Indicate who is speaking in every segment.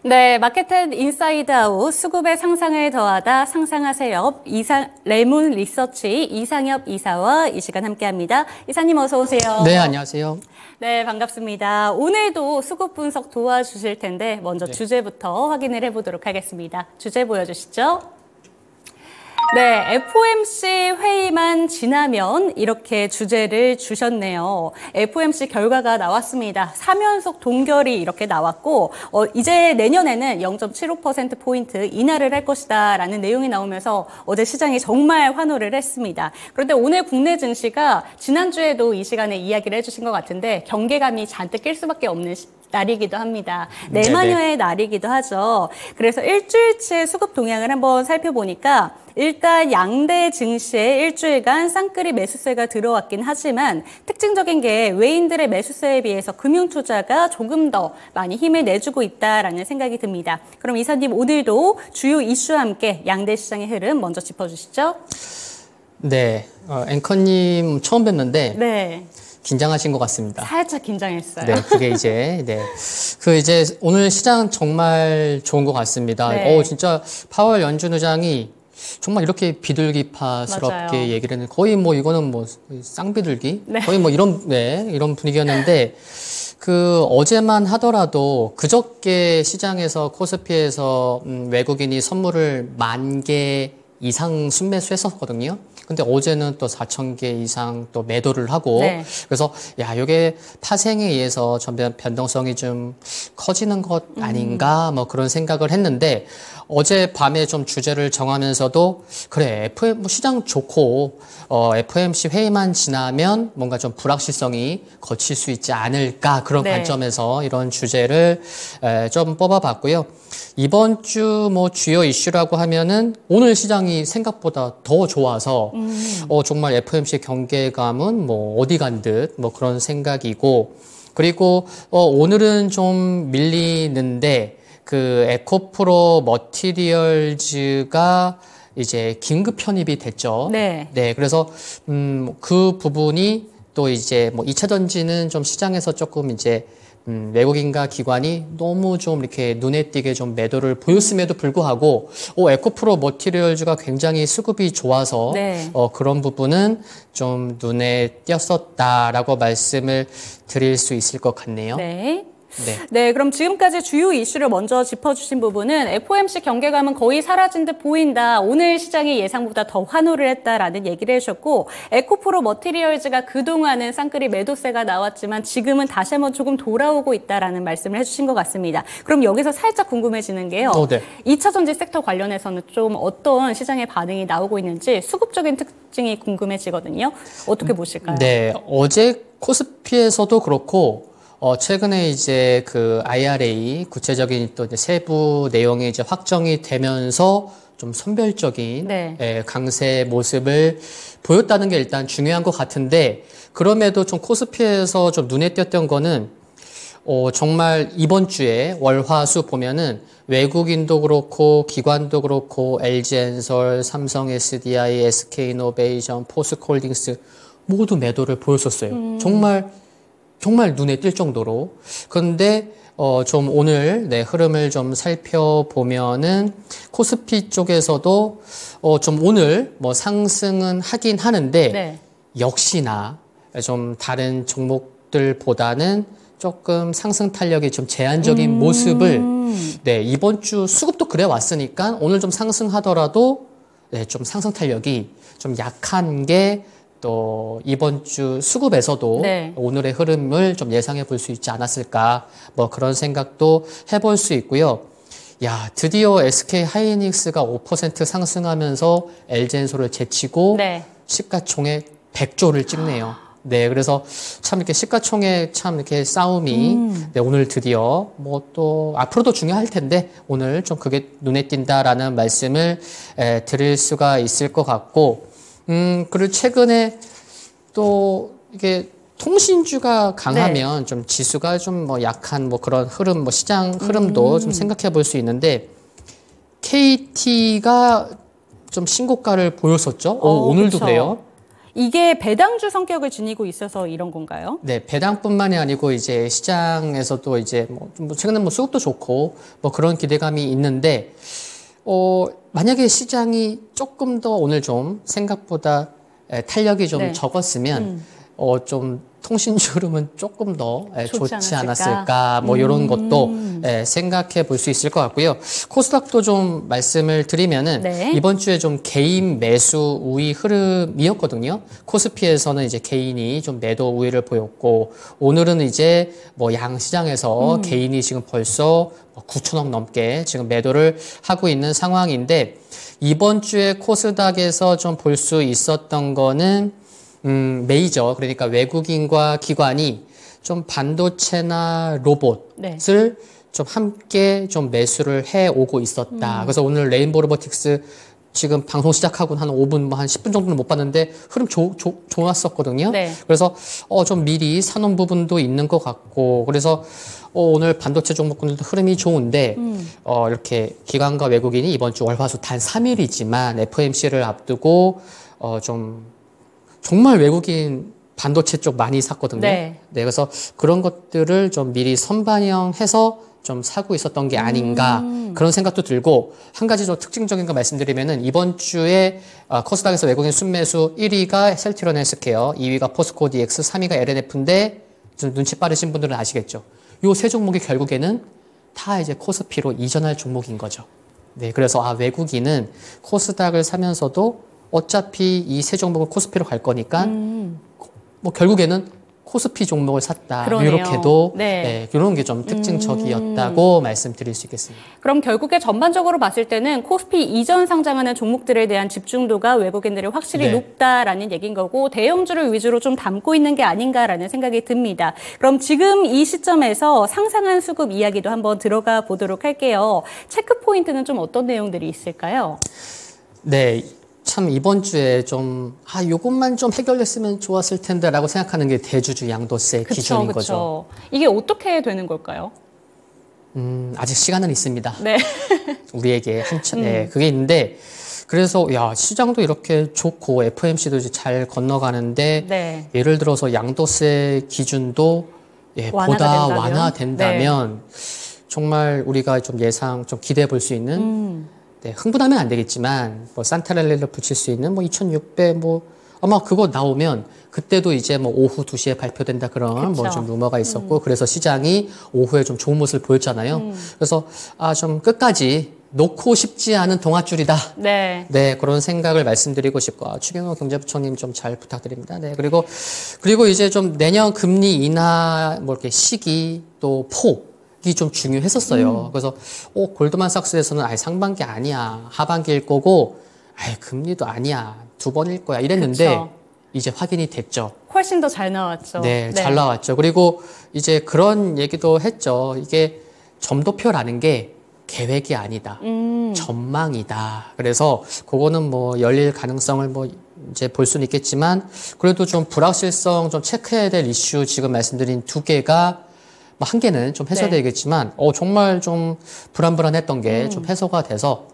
Speaker 1: 네, 마케트 인사이드 아웃 수급의 상상을 더하다 상상하세요. 레몬 리서치 이상엽 이사와 이 시간 함께합니다. 이사님 어서 오세요.
Speaker 2: 네, 안녕하세요.
Speaker 1: 네, 반갑습니다. 오늘도 수급 분석 도와주실 텐데 먼저 주제부터 확인을 해보도록 하겠습니다. 주제 보여주시죠. 네, FOMC 회의만 지나면 이렇게 주제를 주셨네요. FOMC 결과가 나왔습니다. 3연속 동결이 이렇게 나왔고 이제 내년에는 0.75%포인트 인하를 할 것이다 라는 내용이 나오면서 어제 시장이 정말 환호를 했습니다. 그런데 오늘 국내 증시가 지난주에도 이 시간에 이야기를 해주신 것 같은데 경계감이 잔뜩 낄 수밖에 없는 날이기도 합니다. 내마녀의 날이기도 하죠. 그래서 일주일치의 수급 동향을 한번 살펴보니까 일단 양대 증시에 일주일간 쌍끌이 매수세가 들어왔긴 하지만 특징적인 게 외인들의 매수세에 비해서 금융투자가 조금 더 많이 힘을 내주고 있다라는 생각이 듭니다. 그럼 이사님 오늘도 주요 이슈와 함께 양대 시장의 흐름 먼저 짚어주시죠.
Speaker 2: 네, 앵커님 처음 뵙는데
Speaker 1: 네.
Speaker 2: 긴장하신 것 같습니다.
Speaker 1: 살짝 긴장했어요.
Speaker 2: 네, 그게 이제 이제 오늘 시장 정말 좋은 것 같습니다.
Speaker 1: 네.
Speaker 2: 진짜 파월 연준 의장이 정말 이렇게 비둘기파스럽게
Speaker 1: 맞아요.
Speaker 2: 얘기를 했는데 거의 뭐 이거는 뭐 쌍비둘기
Speaker 1: 네.
Speaker 2: 거의 뭐 이런 분위기였는데 어제만 하더라도 그저께 시장에서 코스피에서 외국인이 선물을 10,000개 이상 순매수했었거든요. 근데 어제는 또 4,000개 이상 또 매도를 하고
Speaker 1: 네.
Speaker 2: 그래서 이게 파생에 의해서 좀 변동성이 좀 커지는 것 아닌가 뭐 그런 생각을 했는데 어제 밤에 좀 주제를 정하면서도 그래 시장 좋고 FOMC 회의만 지나면 뭔가 좀 불확실성이 거칠 수 있지 않을까 그런
Speaker 1: 네.
Speaker 2: 관점에서 이런 주제를 좀 뽑아봤고요. 이번 주 뭐 주요 이슈라고 하면은 오늘 시장이 생각보다 더 좋아서 정말 FOMC 경계감은 뭐 어디 간 듯 뭐 그런 생각이고 그리고 오늘은 좀 밀리는데 에코프로 머티리얼즈가 이제 긴급 편입이 됐죠.
Speaker 1: 네.
Speaker 2: 네, 그래서 그 부분이 또 이제 뭐 2차 전지는 좀 시장에서 조금 이제 외국인과 기관이 너무 좀 이렇게 눈에 띄게 좀 매도를 보였음에도 불구하고 에코프로 머티리얼즈가 굉장히 수급이 좋아서
Speaker 1: 네.
Speaker 2: 그런 부분은 좀 눈에 띄었었다라고 말씀을 드릴 수 있을 것 같네요.
Speaker 1: 네.
Speaker 2: 네.
Speaker 1: 네, 그럼 지금까지 주요 이슈를 먼저 짚어주신 부분은 FOMC 경계감은 거의 사라진 듯 보인다. 오늘 시장이 예상보다 더 환호를 했다라는 얘기를 해주셨고 에코프로 머티리얼즈가 그동안은 쌍끌이 매도세가 나왔지만 지금은 다시 한번 조금 돌아오고 있다라는 말씀을 해주신 것 같습니다. 그럼 여기서 살짝 궁금해지는 게요.
Speaker 2: 네.
Speaker 1: 2차 전지 섹터 관련해서는 좀 어떤 시장의 반응이 나오고 있는지 수급적인 특징이 궁금해지거든요. 어떻게 보실까요?
Speaker 2: 네, 어제 코스피에서도 그렇고 최근에 이제 IRA 구체적인 또 이제 세부 내용이 이제 확정이 되면서 좀 선별적인
Speaker 1: 네.
Speaker 2: 강세 모습을 보였다는 게 일단 중요한 것 같은데 그럼에도 좀 코스피에서 좀 눈에 띄었던 거는 정말 이번 주에 월화수 보면은 외국인도 그렇고 기관도 그렇고 LG엔솔, 삼성 SDI, SK이노베이션, 포스코홀딩스 모두 매도를 보였었어요. 정말 눈에 띌 정도로. 그런데 좀 오늘 흐름을 좀 살펴보면은 코스피 쪽에서도 좀 오늘 뭐 상승은 하긴 하는데
Speaker 1: 네.
Speaker 2: 역시나 좀 다른 종목들보다는 조금 상승 탄력이 좀 제한적인 모습을 이번 주 수급도 그래 왔으니까 오늘 좀 상승하더라도 좀 상승 탄력이 좀 약한 게 또 이번 주 수급에서도
Speaker 1: 네.
Speaker 2: 오늘의 흐름을 좀 예상해 볼 수 있지 않았을까 뭐 그런 생각도 해볼 수 있고요. 드디어 SK 하이닉스가 5% 상승하면서 LG엔솔을 제치고
Speaker 1: 네.
Speaker 2: 시가총액 100조를 찍네요. 네, 그래서 참 이렇게 시가총액 참 이렇게 싸움이 오늘 드디어 뭐 또 앞으로도 중요할 텐데 오늘 좀 그게 눈에 띈다라는 말씀을 드릴 수가 있을 것 같고 그리고 최근에 또 이게 통신주가 강하면 좀 지수가 좀 뭐 약한 뭐 그런 흐름, 뭐 시장 흐름도 좀 생각해 볼 수 있는데 KT가 좀 신고가를 보였었죠. 오늘도
Speaker 1: 그쵸.
Speaker 2: 그래요.
Speaker 1: 이게 배당주 성격을 지니고 있어서 이런 건가요?
Speaker 2: 네, 배당뿐만이 아니고 이제 시장에서도 이제 뭐 최근에 뭐 수급도 좋고 뭐 그런 기대감이 있는데 만약에 시장이 조금 더 오늘 좀 생각보다 탄력이 좀
Speaker 1: 네.
Speaker 2: 적었으면 좀 통신주름은 조금 더 좋지
Speaker 1: 않았을까?
Speaker 2: 않았을까 뭐 이런 것도 생각해 볼 수 있을 것 같고요. 코스닥도 좀 말씀을 드리면은
Speaker 1: 네.
Speaker 2: 이번 주에 좀 개인 매수 우위 흐름이었거든요. 코스피에서는 이제 개인이 좀 매도 우위를 보였고 오늘은 이제 뭐 양시장에서 개인이 지금 벌써 9천억 넘게 지금 매도를 하고 있는 상황인데 이번 주에 코스닥에서 좀 볼 수 있었던 거는 메이저, 그러니까 외국인과 기관이 좀 반도체나 로봇을
Speaker 1: 네.
Speaker 2: 좀 함께 좀 매수를 해 오고 있었다. 그래서 오늘 레인보우 로보틱스 지금 방송 시작하고 한 5분, 뭐 한 10분 정도는 못 봤는데 흐름 좋았었거든요.
Speaker 1: 네.
Speaker 2: 그래서 좀 미리 사놓은 부분도 있는 것 같고 그래서 오늘 반도체 종목군들도 흐름이 좋은데 이렇게 기관과 외국인이 이번 주 월화수 단 3일이지만 FOMC를 앞두고 좀 정말 외국인 반도체 쪽 많이 샀거든요.
Speaker 1: 네.
Speaker 2: 그래서 그런 것들을 좀 미리 선반영해서 좀 사고 있었던 게 아닌가 그런 생각도 들고 한 가지 좀 특징적인 거 말씀드리면은 이번 주에 코스닥에서 외국인 순매수 1위가 셀트리온 헬스케어, 2위가 포스코 DX, 3위가 LNF인데 좀 눈치 빠르신 분들은 아시겠죠. 요 세 종목이 결국에는 다 이제 코스피로 이전할 종목인 거죠. 네, 그래서 외국인은 코스닥을 사면서도 어차피 이 세 종목은 코스피로 갈 거니까 뭐 결국에는 코스피 종목을 샀다.
Speaker 1: 그러네요.
Speaker 2: 이렇게도
Speaker 1: 네.
Speaker 2: 이런 게 좀 특징적이었다고 말씀드릴 수 있겠습니다.
Speaker 1: 그럼 결국에 전반적으로 봤을 때는 코스피 이전 상장하는 종목들에 대한 집중도가 외국인들이 확실히
Speaker 2: 네.
Speaker 1: 높다라는 얘기인 거고 대형주를 위주로 좀 담고 있는 게 아닌가라는 생각이 듭니다. 그럼 지금 이 시점에서 상상한 수급 이야기도 한번 들어가 보도록 할게요. 체크 포인트는 좀 어떤 내용들이 있을까요?
Speaker 2: 네. 참 이번 주에 좀 요것만 좀 해결됐으면 좋았을 텐데라고 생각하는 게 대주주 양도세 기준인 거죠.
Speaker 1: 이게 어떻게 되는 걸까요?
Speaker 2: 아직 시간은 있습니다.
Speaker 1: 네.
Speaker 2: 우리에게 한참 그게 있는데 그래서 시장도 이렇게 좋고 FOMC도 이제 잘 건너가는데
Speaker 1: 네.
Speaker 2: 예를 들어서 양도세 기준도 보다 완화된다면 정말 우리가 좀 예상 좀 기대해 볼 수 있는 흥분하면 안 되겠지만 뭐 산타렐레를 붙일 수 있는 뭐 2,600 뭐 아마 그거 나오면 그때도 이제 뭐 오후 2시에 발표된다 그런 뭐 좀 루머가 있었고 그래서 시장이 오후에 좀 좋은 모습을 보였잖아요. 그래서 좀 끝까지 놓고 싶지 않은 동아줄이다.
Speaker 1: 네.
Speaker 2: 네, 그런 생각을 말씀드리고 싶고 추경호 경제부총님 좀 잘 부탁드립니다. 네, 그리고 이제 좀 내년 금리 인하 뭐 이렇게 시기 또 폭이 좀 중요했었어요. 그래서 골드만삭스에서는 상반기 아니야, 하반기일 거고, 금리도 아니야, 2번일 거야 이랬는데
Speaker 1: 그쵸.
Speaker 2: 이제 확인이 됐죠.
Speaker 1: 훨씬 더 잘 나왔죠.
Speaker 2: 네, 잘 나왔죠. 그리고 이제 그런 얘기도 했죠. 이게 점도표라는 게 계획이 아니다. 전망이다. 그래서 그거는 뭐 열릴 가능성을 뭐 이제 볼 수는 있겠지만 그래도 좀 불확실성 좀 체크해야 될 이슈 지금 말씀드린 두 개가 뭐 한 개는 좀 해소되겠지만 정말 좀 불안불안했던 게 좀 해소가 돼서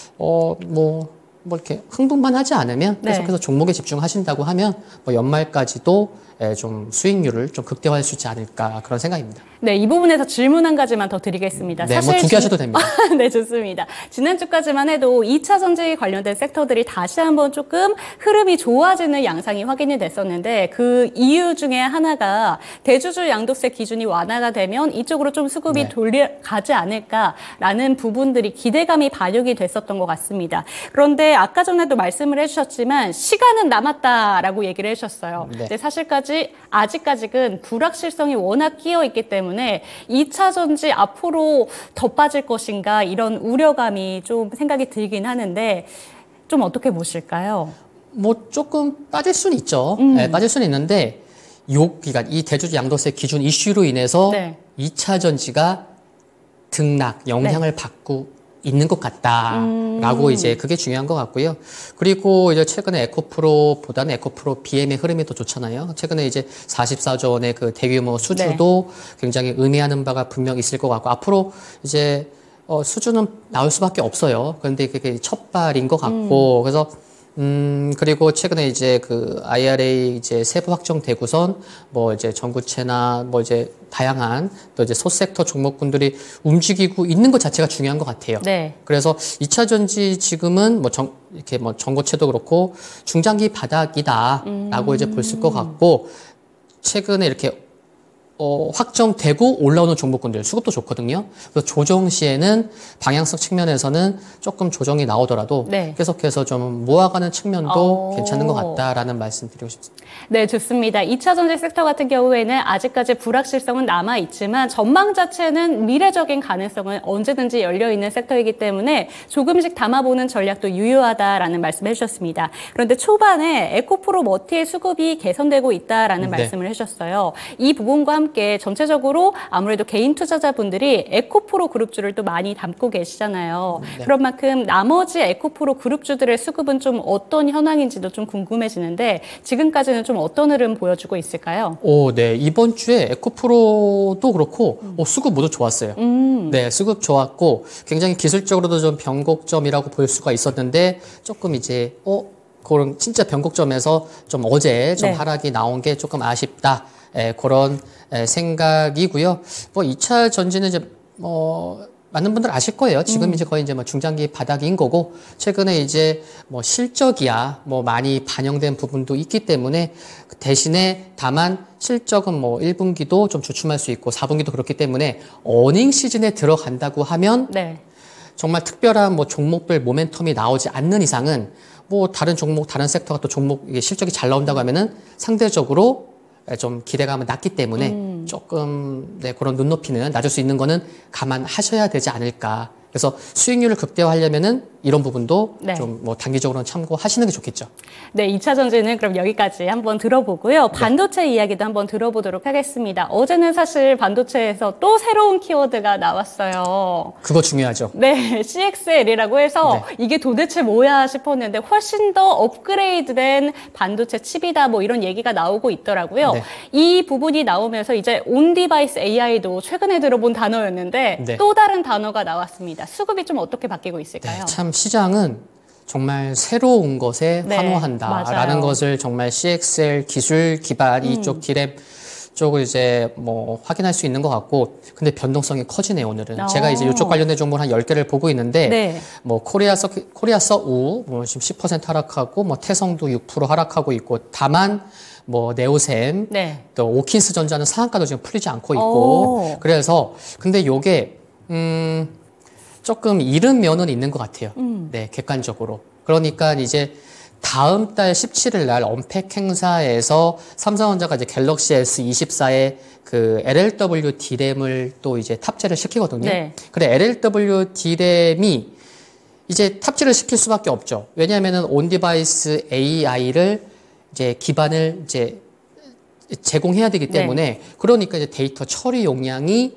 Speaker 2: 뭐 이렇게 흥분만 하지 않으면 계속해서 종목에 집중하신다고 하면 뭐 연말까지도 좀 수익률을 좀 극대화할 수 있지 않을까 그런 생각입니다.
Speaker 1: 네, 이 부분에서 질문 한 가지만 더 드리겠습니다.
Speaker 2: 네, 뭐 2개 하셔도 됩니다.
Speaker 1: 네, 좋습니다. 지난주까지만 해도 2차 전지 관련된 섹터들이 다시 한번 조금 흐름이 좋아지는 양상이 확인이 됐었는데 그 이유 중에 하나가 대주주 양도세 기준이 완화가 되면 이쪽으로 좀 수급이 돌아가지 않을까라는 부분들이 기대감이 반영이 됐었던 것 같습니다. 그런데 아까 전에도 말씀을 해주셨지만 시간은 남았다라고 얘기를 해주셨어요.
Speaker 2: 네.
Speaker 1: 근데 사실까지 아직까지는 불확실성이 워낙 끼어 있기 때문에 2차 전지 앞으로 더 빠질 것인가 이런 우려감이 좀 생각이 들긴 하는데 좀 어떻게 보실까요?
Speaker 2: 뭐 조금 빠질 수는 있죠. 빠질 수는 있는데 그러니까 이 대주주 양도세 기준 이슈로 인해서 2차 전지가 등락 영향을 받고 있는 것 같다라고 이제 그게 중요한 것 같고요. 그리고 이제 최근에 에코프로보다는 에코프로 BM의 흐름이 더 좋잖아요. 최근에 이제 44조 원의 그 대규모 수주도 굉장히 의미하는 바가 분명 있을 것 같고 앞으로 이제 수주는 나올 수밖에 없어요. 그런데 그게 첫 발인 것 같고 그래서 그리고 최근에 이제 그 IRA 이제 세부 확정되고선 뭐 이제 전구체나 뭐 이제 다양한 또 이제 소섹터 종목군들이 움직이고 있는 것 자체가 중요한 것 같아요.
Speaker 1: 네.
Speaker 2: 그래서 2차 전지 지금은 뭐 이렇게 뭐 전고체도 그렇고 중장기 바닥이다라고 이제 볼 수 있을 것 같고 최근에 이렇게 확정되고 올라오는 종목군들 수급도 좋거든요. 그래서 조정 시에는 방향성 측면에서는 조금 조정이 나오더라도
Speaker 1: 네.
Speaker 2: 계속해서 좀 모아가는 측면도 괜찮은 것 같다라는 말씀 드리고 싶습니다.
Speaker 1: 네, 좋습니다. 2차 전지 섹터 같은 경우에는 아직까지 불확실성은 남아있지만 전망 자체는 미래적인 가능성은 언제든지 열려있는 섹터이기 때문에 조금씩 담아보는 전략도 유효하다라는 말씀을 해주셨습니다. 그런데 초반에 에코프로 머티의 수급이 개선되고 있다라는
Speaker 2: 네.
Speaker 1: 말씀을 해주셨어요. 이 부분과 함께 전체적으로 아무래도 개인 투자자분들이 에코프로 그룹주를 또 많이 담고 계시잖아요.
Speaker 2: 네.
Speaker 1: 그런 만큼 나머지 에코프로 그룹주들의 수급은 좀 어떤 현황인지도 좀 궁금해지는데 지금까지는 좀 어떤 흐름 보여주고 있을까요?
Speaker 2: 네. 이번 주에 에코프로도 그렇고 수급 모두 좋았어요. 네, 수급 좋았고 굉장히 기술적으로도 좀 변곡점이라고 볼 수가 있었는데 조금 이제 그런 진짜 변곡점에서 좀 어제 좀
Speaker 1: 네.
Speaker 2: 하락이 나온 게 조금 아쉽다. 그런 생각이고요. 뭐 2차 전지는 이제 많은 분들 아실 거예요. 지금 이제 거의 이제 뭐 중장기 바닥인 거고 최근에 이제 뭐 실적이야 뭐 많이 반영된 부분도 있기 때문에 대신에 다만 실적은 뭐 1분기도 좀 주춤할 수 있고 4분기도 그렇기 때문에 어닝 시즌에 들어간다고 하면
Speaker 1: 네.
Speaker 2: 정말 특별한 뭐 종목별 모멘텀이 나오지 않는 이상은 뭐 다른 종목, 다른 섹터가 또 종목 이게 실적이 잘 나온다고 하면은 상대적으로 좀 기대감은 낮기 때문에 조금 그런 눈높이는 낮을 수 있는 거는 감안하셔야 되지 않을까. 그래서 수익률을 극대화하려면은 이런 부분도
Speaker 1: 네.
Speaker 2: 좀 뭐 단기적으로는 참고하시는 게 좋겠죠.
Speaker 1: 네, 2차 전지는 그럼 여기까지 한번 들어보고요. 반도체 이야기도 한번 들어보도록 하겠습니다. 어제는 사실 반도체에서 또 새로운 키워드가 나왔어요.
Speaker 2: 그거 중요하죠.
Speaker 1: 네, CXL이라고 해서 이게 도대체 뭐야 싶었는데 훨씬 더 업그레이드된 반도체 칩이다 뭐 이런 얘기가 나오고 있더라고요.
Speaker 2: 네.
Speaker 1: 이 부분이 나오면서 이제 온디바이스 AI도 최근에 들어본 단어였는데
Speaker 2: 네.
Speaker 1: 또 다른 단어가 나왔습니다. 수급이 좀 어떻게 바뀌고 있을까요?
Speaker 2: 참 시장은 정말 새로운 것에
Speaker 1: 네,
Speaker 2: 환호한다라는
Speaker 1: 맞아요.
Speaker 2: 것을 정말 CXL 기술 기반 이쪽 디램 쪽을 이제 뭐 확인할 수 있는 것 같고 근데 변동성이 커지네요 오늘은. 제가 이제 이쪽 관련된 정보를 한 10개를 보고 있는데
Speaker 1: 네.
Speaker 2: 뭐 코리아서우 뭐 지금 10% 하락하고 뭐 태성도 6% 하락하고 있고 다만 뭐 네오셈
Speaker 1: 네.
Speaker 2: 또 오킨스 전자는 상한가도 지금 풀리지 않고 있고
Speaker 1: 오.
Speaker 2: 그래서 근데 요게 조금 이른 면은 있는 것 같아요. 네, 객관적으로. 그러니까 이제 다음 달 17일 날 언팩 행사에서 삼성전자가 이제 갤럭시 S24에 그 LLW D램을 또 이제 탑재를 시키거든요.
Speaker 1: 네.
Speaker 2: 그래, LLW D램이 이제 탑재를 시킬 수밖에 없죠. 왜냐하면은 온디바이스 AI를 이제 기반을 이제 제공해야 되기 때문에 그러니까 이제 데이터 처리 용량이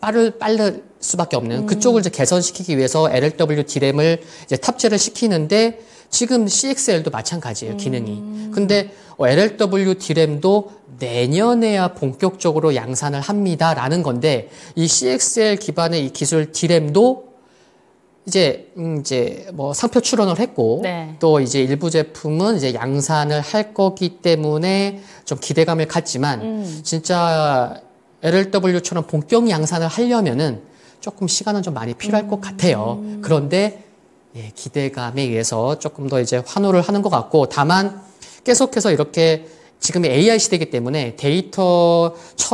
Speaker 2: 빠를 수밖에 없는 그쪽을 이제 개선시키기 위해서 LLW D램을 이제 탑재를 시키는데 지금 CXL도 마찬가지예요, 기능이. 근데 LLW D램도 내년에야 본격적으로 양산을 합니다라는 건데 이 CXL 기반의 이 기술 D램도 이제 뭐 상표 출원을 했고
Speaker 1: 네.
Speaker 2: 또 이제 일부 제품은 이제 양산을 할 거기 때문에 좀 기대감을 갖지만 진짜 LLW처럼 본격 양산을 하려면은 조금 시간은 좀 많이 필요할 것 같아요. 그런데 기대감에 의해서 조금 더 이제 환호를 하는 것 같고 다만 계속해서 이렇게 지금의 AI 시대이기 때문에 데이터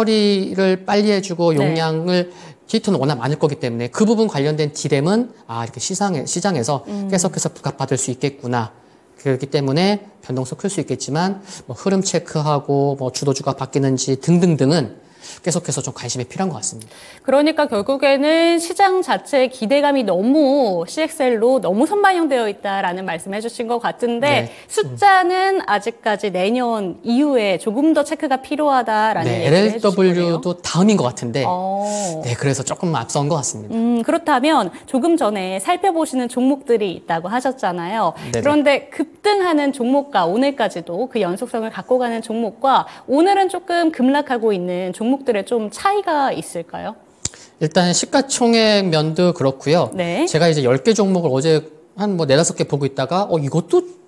Speaker 2: 처리를 빨리 해주고 용량을 데이터는 워낙 많을 거기 때문에 그 부분 관련된 디램은 이렇게 시장에서 계속해서 부각받을 수 있겠구나. 그렇기 때문에 변동성 클 수 있겠지만 뭐 흐름 체크하고 뭐 주도주가 바뀌는지 등등등은 계속해서 좀 관심이 필요한 것 같습니다.
Speaker 1: 그러니까 결국에는 시장 자체의 기대감이 너무 CXL로 너무 선반영되어 있다라는 말씀을 해주신 것 같은데
Speaker 2: 네.
Speaker 1: 숫자는 아직까지 내년 이후에 조금 더 체크가 필요하다라는 얘기를 해주시고요.
Speaker 2: LLW도 다음인 것 같은데
Speaker 1: 어.
Speaker 2: 그래서 조금 앞선 것 같습니다.
Speaker 1: 그렇다면 조금 전에 살펴보시는 종목들이 있다고 하셨잖아요.
Speaker 2: 네네.
Speaker 1: 그런데 급등하는 종목과 오늘까지도 그 연속성을 갖고 가는 종목과 오늘은 조금 급락하고 있는 종목들의 좀 차이가 있을까요?
Speaker 2: 일단 시가총액 면도 그렇고요.
Speaker 1: 네.
Speaker 2: 제가 이제 10개 종목을 어제 한 뭐 4-5개 보고 있다가 이것도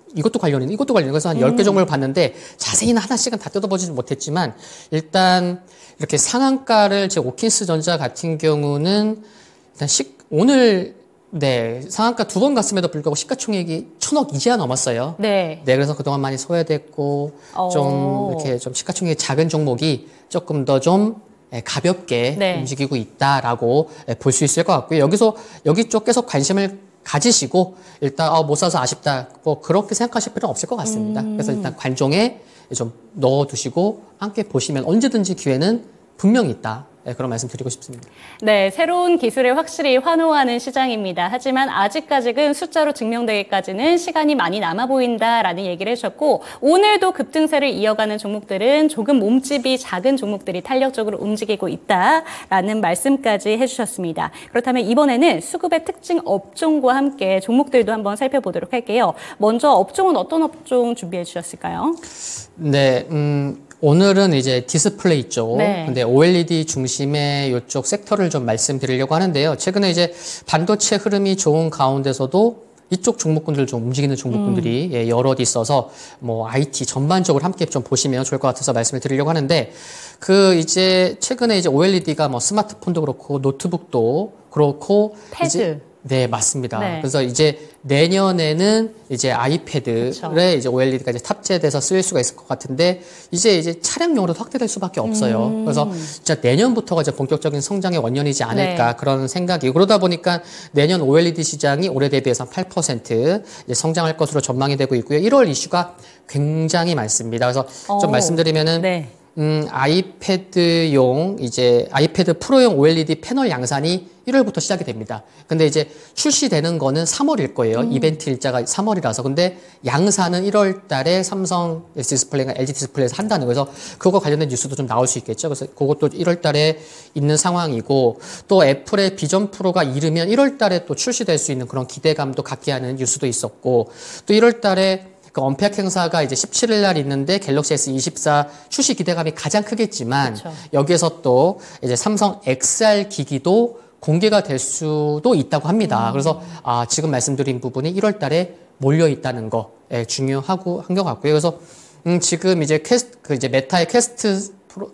Speaker 2: 이것도 관련이 이것도 관련이 그래서 한 10개 종목을 봤는데 자세히는 하나씩은 다 뜯어보지는 못했지만 일단 이렇게 상한가를 제 오킨스 전자 같은 경우는 일단 오늘 네, 상한가 2번 갔음에도 불구하고 시가총액이 1,000억 이제야 넘었어요.
Speaker 1: 네.
Speaker 2: 네, 그래서 그동안 많이 소외됐고 좀 이렇게 좀 시가총액이 작은 종목이 조금 더 좀 가볍게
Speaker 1: 네.
Speaker 2: 움직이고 있다라고 볼 수 있을 것 같고요. 여기 쪽 계속 관심을 가지시고 일단 못 사서 아쉽다 뭐 그렇게 생각하실 필요는 없을 것 같습니다. 그래서 일단 관종에 좀 넣어두시고 함께 보시면 언제든지 기회는 분명히 있다. 네, 그런 말씀 드리고 싶습니다.
Speaker 1: 네, 새로운 기술에 확실히 환호하는 시장입니다. 하지만 아직까지는 숫자로 증명되기까지는 시간이 많이 남아 보인다라는 얘기를 해주셨고 오늘도 급등세를 이어가는 종목들은 조금 몸집이 작은 종목들이 탄력적으로 움직이고 있다라는 말씀까지 해주셨습니다. 그렇다면 이번에는 수급의 특징 업종과 함께 종목들도 한번 살펴보도록 할게요. 먼저 업종은 어떤 업종 준비해 주셨을까요?
Speaker 2: 네, 오늘은 이제 디스플레이 쪽,
Speaker 1: 네.
Speaker 2: 근데 OLED 중심의 이쪽 섹터를 좀 말씀드리려고 하는데요. 최근에 이제 반도체 흐름이 좋은 가운데서도 이쪽 종목군들 좀 움직이는 종목군들이 예, 여럿 있어서 뭐 IT 전반적으로 함께 좀 보시면 좋을 것 같아서 말씀을 드리려고 하는데 이제 최근에 이제 OLED가 뭐 스마트폰도 그렇고 노트북도 그렇고
Speaker 1: 패드.
Speaker 2: 이제 네, 맞습니다.
Speaker 1: 네.
Speaker 2: 그래서 이제 내년에는 이제 아이패드에
Speaker 1: 그쵸.
Speaker 2: 이제 OLED가 이제 탑재돼서 쓰일 수가 있을 것 같은데 이제 차량용으로도 확대될 수밖에 없어요. 그래서 진짜 내년부터가 이제 본격적인 성장의 원년이지 않을까
Speaker 1: 네.
Speaker 2: 그런 생각이 그러다 보니까 내년 OLED 시장이 올해 대비해서 한 8% 이제 성장할 것으로 전망이 되고 있고요. 1월 이슈가 굉장히 많습니다. 그래서 좀 말씀드리면은
Speaker 1: 네.
Speaker 2: 아이패드용 이제 아이패드 프로용 OLED 패널 양산이 1월부터 시작이 됩니다. 근데 이제 출시되는 거는 3월일 거예요. 이벤트 일자가 3월이라서. 근데 양산은 1월 달에 삼성 디스플레이가 LG 디스플레이에서 한다는 거예요. 그래서 그거 관련된 뉴스도 좀 나올 수 있겠죠. 그래서 그것도 1월 달에 있는 상황이고 또 애플의 비전 프로가 이르면 1월 달에 또 출시될 수 있는 그런 기대감도 갖게 하는 뉴스도 있었고 또 1월 달에 그 언팩 행사가 이제 17일 날 있는데 갤럭시 S24 출시 기대감이 가장 크겠지만
Speaker 1: 그렇죠.
Speaker 2: 여기에서 또 이제 삼성 XR 기기도 공개가 될 수도 있다고 합니다. 그래서 지금 말씀드린 부분이 1월 달에 몰려 있다는 거 중요하고 한 것 같고요. 그래서 지금 이제 이제 메타의 퀘스트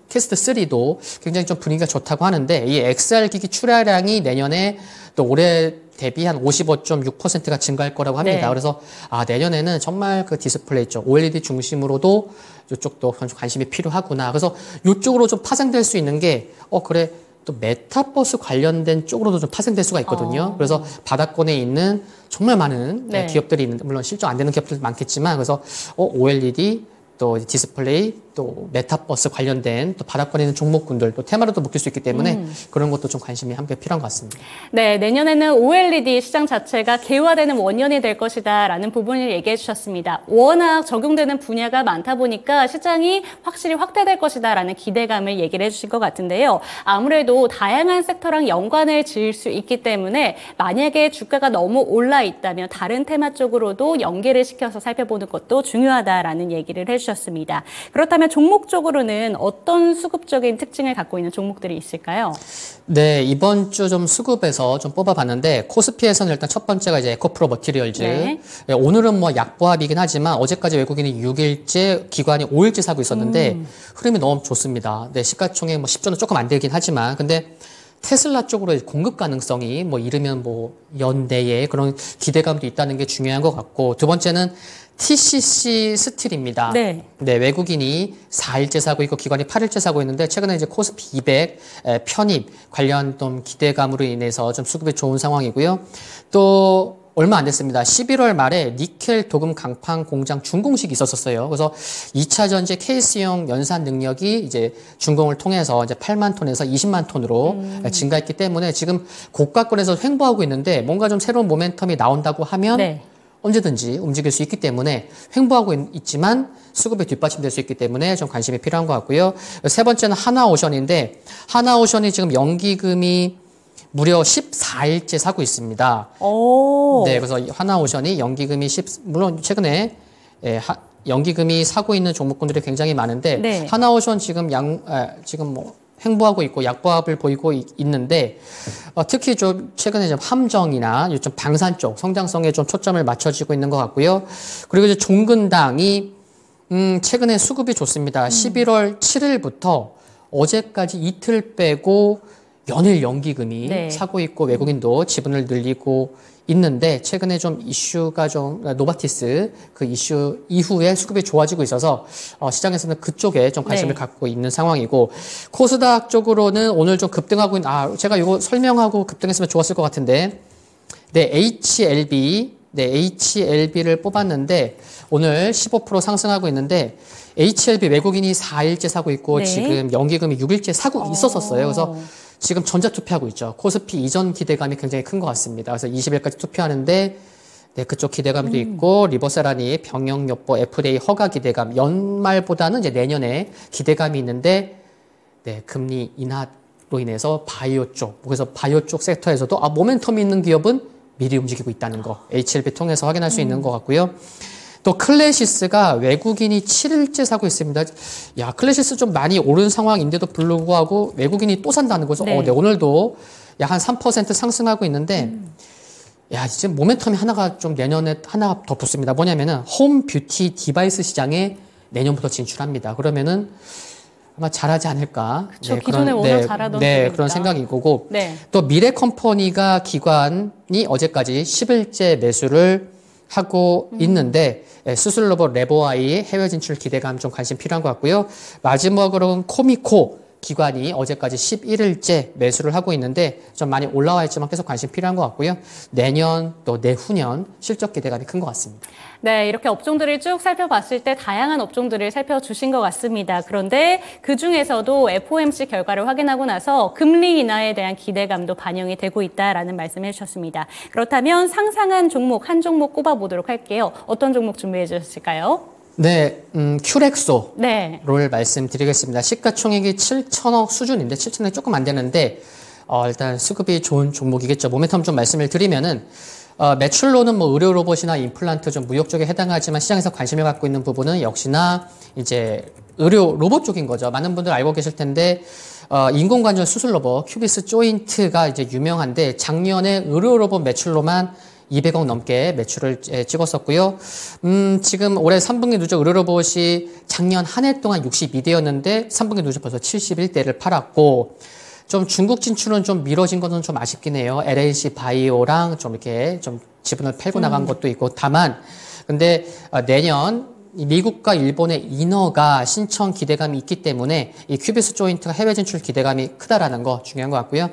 Speaker 2: 3도 굉장히 좀 분위기가 좋다고 하는데 이 XR 기기 출하량이 내년에 또 올해 대비 한 55.6%가 증가할 거라고 합니다.
Speaker 1: 네.
Speaker 2: 그래서 내년에는 정말 그 디스플레이 쪽 OLED 중심으로도 이쪽도 관심이 필요하구나. 그래서 이쪽으로 좀 파생될 수 있는 게 그래 또 메타버스 관련된 쪽으로도 좀 파생될 수가 있거든요. 그래서 바닥권에 있는 정말 많은
Speaker 1: 네.
Speaker 2: 기업들이 있는데 물론 실적 안 되는 기업들도 많겠지만 그래서 OLED 또 디스플레이 또 메타버스 관련된 또 바닥권에 있는 종목군들 또 테마로도 묶일 수 있기 때문에 그런 것도 좀 관심이 함께 필요한 것 같습니다.
Speaker 1: 네, 내년에는 OLED 시장 자체가 개화되는 원년이 될 것이다라는 부분을 얘기해 주셨습니다. 워낙 적용되는 분야가 많다 보니까 시장이 확실히 확대될 것이다라는 기대감을 얘기를 해주신 것 같은데요. 아무래도 다양한 섹터랑 연관을 지을 수 있기 때문에 만약에 주가가 너무 올라 있다면 다른 테마 쪽으로도 연계를 시켜서 살펴보는 것도 중요하다라는 얘기를 해주셨습니다. 그렇다면 종목적으로는 어떤 수급적인 특징을 갖고 있는 종목들이 있을까요?
Speaker 2: 네, 이번 주 좀 수급에서 좀 뽑아봤는데 코스피에서는 일단 첫 번째가 이제 에코프로 머티리얼즈.
Speaker 1: 네.
Speaker 2: 네, 오늘은 뭐 약보합이긴 하지만 어제까지 외국인이 6일째, 기관이 5일째 사고 있었는데 흐름이 너무 좋습니다. 네, 시가총액 뭐 10조는 조금 안 되긴 하지만 근데 테슬라 쪽으로 공급 가능성이 뭐 이르면 뭐 연내에 그런 기대감도 있다는 게 중요한 것 같고 두 번째는 TCC 스틸입니다.
Speaker 1: 네.
Speaker 2: 네, 외국인이 4일째 사고 있고 기관이 8일째 사고 있는데 최근에 이제 코스피 200 편입 관련 좀 기대감으로 인해서 좀 수급이 좋은 상황이고요. 또 얼마 안 됐습니다. 11월 말에 니켈 도금 강판 공장 준공식이 있었어요. 그래서 2차 전지 케이스용 연산 능력이 이제 준공을 통해서 이제 8만 톤에서 20만 톤으로 증가했기 때문에 지금 고가권에서 횡보하고 있는데 뭔가 좀 새로운 모멘텀이 나온다고 하면
Speaker 1: 네.
Speaker 2: 언제든지 움직일 수 있기 때문에 횡보하고 있지만 수급에 뒷받침될 수 있기 때문에 좀 관심이 필요한 것 같고요. 세 번째는 하나오션인데 하나오션이 지금 연기금이 무려 14일째 사고 있습니다.
Speaker 1: 오.
Speaker 2: 네, 그래서 하나오션이 연기금이 물론 최근에 연기금이 사고 있는 종목군들이 굉장히 많은데
Speaker 1: 네.
Speaker 2: 하나오션 지금 지금 뭐 횡보하고 있고 약보합을 보이고 있는데 특히 좀 최근에 좀 함정이나 좀 방산 쪽 성장성에 좀 초점을 맞춰지고 있는 것 같고요. 그리고 이제 종근당이 최근에 수급이 좋습니다. 11월 7일부터 어제까지 이틀 빼고 연일 연기금이
Speaker 1: 네.
Speaker 2: 사고 있고 외국인도 지분을 늘리고 있는데 최근에 좀 이슈가 좀 노바티스 그 이슈 이후에 수급이 좋아지고 있어서 시장에서는 그쪽에 좀 관심을
Speaker 1: 네.
Speaker 2: 갖고 있는 상황이고 코스닥 쪽으로는 오늘 좀 급등하고 있는 제가 이거 설명하고 급등했으면 좋았을 것 같은데 네 HLB를 뽑았는데 오늘 15% 상승하고 있는데 HLB 외국인이 4일째 사고 있고
Speaker 1: 네.
Speaker 2: 지금 연기금이 6일째 사고 있었어요. 그래서 지금 전자 투표하고 있죠. 코스피 이전 기대감이 굉장히 큰 것 같습니다. 그래서 20일까지 투표하는데 네, 그쪽 기대감도 있고 리버세라니 병역여보 FDA 허가 기대감 연말보다는 이제 내년에 기대감이 있는데 네, 금리 인하로 인해서 바이오 쪽 그래서 바이오 쪽 섹터에서도 모멘텀이 있는 기업은 미리 움직이고 있다는 거 HLB 통해서 확인할 수 있는 것 같고요. 또 클래시스가 외국인이 7일째 사고 있습니다. 야, 클래시스 좀 많이 오른 상황인데도 불구하고 외국인이 또 산다는 거죠.
Speaker 1: 네.
Speaker 2: 네, 오늘도 약 한 3% 상승하고 있는데 야, 이제 모멘텀이 하나가 좀 내년에 하나 더 붙습니다. 뭐냐면은 홈 뷰티 디바이스 시장에 내년부터 진출합니다. 그러면은 아마 잘하지 않을까.
Speaker 1: 그렇죠. 기존에 워낙 잘하던
Speaker 2: 네, 그런 생각이 거고.
Speaker 1: 네.
Speaker 2: 또 미래컴퍼니가 기관이 어제까지 10일째 매수를 하고 있는데 수술로봇 레보아이 해외 진출 기대감 좀 관심 필요한 것 같고요. 마지막으로는 코미코 기관이 어제까지 11일째 매수를 하고 있는데 좀 많이 올라와 있지만 계속 관심 필요한 것 같고요. 내년 또 내후년 실적 기대감이 큰 것 같습니다.
Speaker 1: 네, 이렇게 업종들을 쭉 살펴봤을 때 다양한 업종들을 살펴주신 것 같습니다. 그런데 그중에서도 FOMC 결과를 확인하고 나서 금리 인하에 대한 기대감도 반영이 되고 있다라는 말씀을 해주셨습니다. 그렇다면 상상한 종목 한 종목 꼽아보도록 할게요. 어떤 종목 준비해 주셨을까요?
Speaker 2: 네, 큐렉소를
Speaker 1: 네.
Speaker 2: 말씀드리겠습니다. 시가총액이 7천억 수준인데 7천억이 조금 안 되는데 일단 수급이 좋은 종목이겠죠. 모멘텀 좀 말씀을 드리면은 매출로는 뭐 의료 로봇이나 임플란트 좀 무역 쪽에 해당하지만 시장에서 관심을 갖고 있는 부분은 역시나 이제 의료 로봇 쪽인 거죠. 많은 분들 알고 계실 텐데 인공관절 수술 로봇 큐비스 조인트가 이제 유명한데 작년에 의료 로봇 매출로만 200억 넘게 매출을 찍었었고요. 지금 올해 3분기 누적 의료 로봇이 작년 한 해 동안 62대였는데 3분기 누적 벌써 71대를 팔았고 좀 중국 진출은 좀 미뤄진 것은 좀 아쉽긴 해요. LHC 바이오랑 좀 이렇게 좀 지분을 팔고 나간 것도 있고 다만 근데 내년 미국과 일본의 인허가 신청 기대감이 있기 때문에 이 큐비스 조인트가 해외 진출 기대감이 크다라는 거 중요한 것 같고요.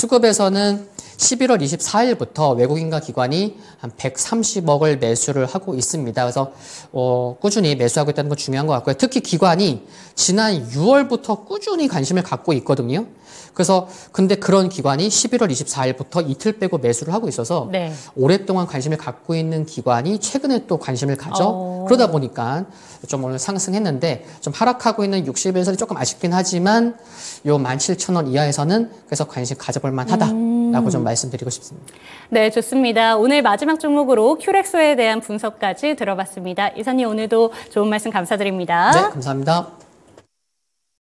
Speaker 2: 수급에서는 11월 24일부터 외국인과 기관이 한 130억을 매수를 하고 있습니다. 그래서 꾸준히 매수하고 있다는 건 중요한 것 같고요. 특히 기관이 지난 6월부터 꾸준히 관심을 갖고 있거든요. 그래서 근데 그런 기관이 11월 24일부터 이틀 빼고 매수를 하고 있어서
Speaker 1: 네.
Speaker 2: 오랫동안 관심을 갖고 있는 기관이 최근에 또 관심을 가져. 그러다 보니까 좀 오늘 상승했는데 좀 하락하고 있는 60일선이 조금 아쉽긴 하지만 요 17,000원 이하에서는 그래서 관심 가져볼 만하다라고 좀 말씀드리고 싶습니다.
Speaker 1: 네, 좋습니다. 오늘 마지막 종목으로 큐렉소에 대한 분석까지 들어봤습니다. 이사님 오늘도 좋은 말씀 감사드립니다.
Speaker 2: 네, 감사합니다.